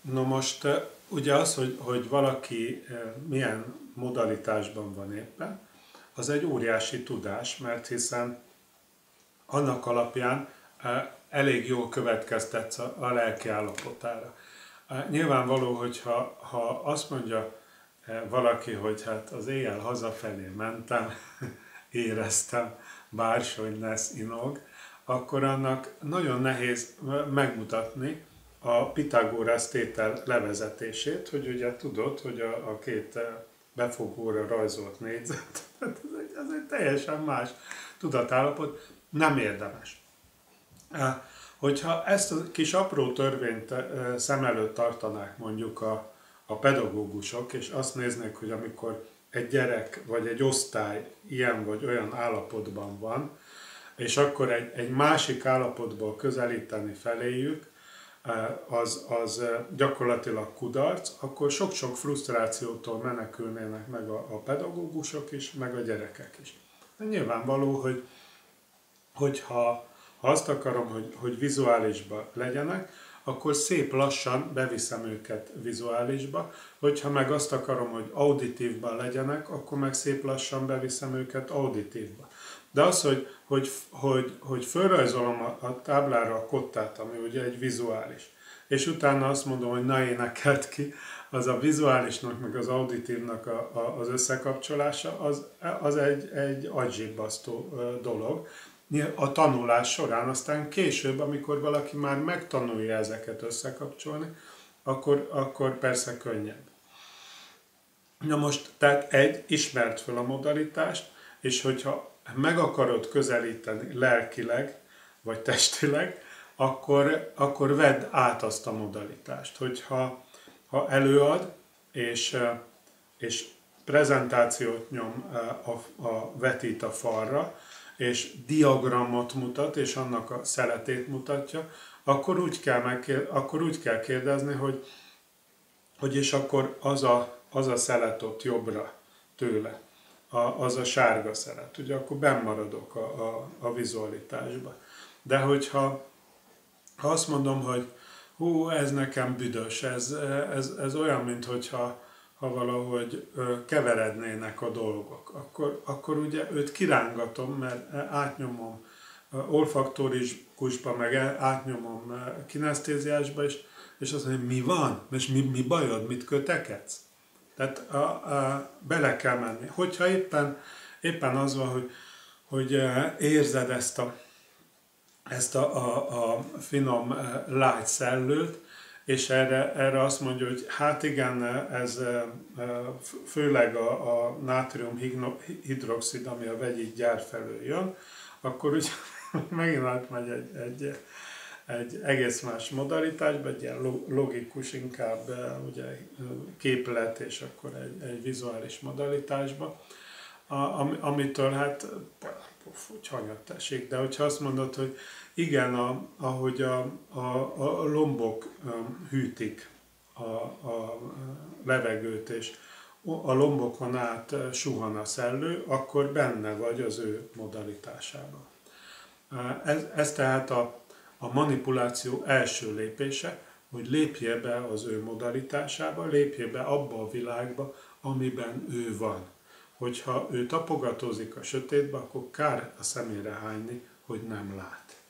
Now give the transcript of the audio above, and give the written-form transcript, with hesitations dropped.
No most ugye az, hogy valaki milyen modalitásban van éppen, az egy óriási tudás, mert hiszen annak alapján elég jól következtetsz a lelki állapotára. Nyilvánvaló, ha azt mondja valaki, hogy hát az éjjel hazafelé mentem, éreztem, bársony inog, akkor annak nagyon nehéz megmutatni a Pitagorasz tétel levezetését, hogy ugye tudod, hogy a két befogóra rajzolt négyzet, ez egy teljesen más tudatállapot, nem érdemes. Hogyha ezt a kis apró törvényt szem előtt tartanák mondjuk a pedagógusok, és azt néznék, hogy amikor egy gyerek vagy egy osztály ilyen vagy olyan állapotban van, és akkor egy másik állapotból közelíteni feléjük, az gyakorlatilag kudarc, akkor sok-sok frusztrációtól menekülnének meg a pedagógusok is, meg a gyerekek is. De nyilvánvaló, hogyha azt akarom, hogy vizuálisba legyenek, akkor szép lassan beviszem őket vizuálisba, hogyha meg azt akarom, hogy auditívban legyenek, akkor meg szép lassan beviszem őket auditívba. De az, hogy fölrajzolom a táblára a kottát, ami ugye egy vizuális, és utána azt mondom, hogy na énekelt ki, az a vizuálisnak, meg az auditívnak az összekapcsolása, az egy agyibbasztó dolog a tanulás során. Aztán később, amikor valaki már megtanulja ezeket összekapcsolni, akkor persze könnyebb. Na most, tehát ismert fel a modalitást, és hogyha meg akarod közelíteni lelkileg, vagy testileg, akkor vedd át azt a modalitást. Hogyha előad, és prezentációt nyom, vetít a falra, és diagramot mutat, és annak a szeletét mutatja, akkor úgy kell kérdezni, hogy és akkor az a szelet ott jobbra tőle, az a sárga szelet, ugye akkor benn maradok a vizualitásba. De hogyha azt mondom, hogy hú, ez nekem büdös, ez olyan, mintha valahogy keverednének a dolgok, akkor ugye őt kirángatom, mert átnyomom olfaktorikusba, meg átnyomom kinesztéziásba, és azt mondja, mi van? És mi bajod? Mit kötekedsz? Tehát bele kell menni. Hogyha éppen az van, hogy érzed ezt a finom lágy szellőt, és erre azt mondja, hogy hát igen, ez főleg a nátriumhidroxid, ami a vegyi gyár felől jön, akkor ugye megint átmegy egy egész más modalitásba, egy ilyen logikus, inkább ugye képlet, és akkor egy vizuális modalitásba, amitől hát úgy hanyat esik. De hogyha azt mondod, hogy igen, ahogy a lombok hűtik a levegőt, és a lombokon át suhan a szellő, akkor benne vagy az ő modalitásában. Ez tehát a manipuláció első lépése, hogy lépje be az ő modalitásába, lépje be abba a világba, amiben ő van. Hogyha ő tapogatózik a sötétbe, akkor kár a szemére hányni, hogy nem lát.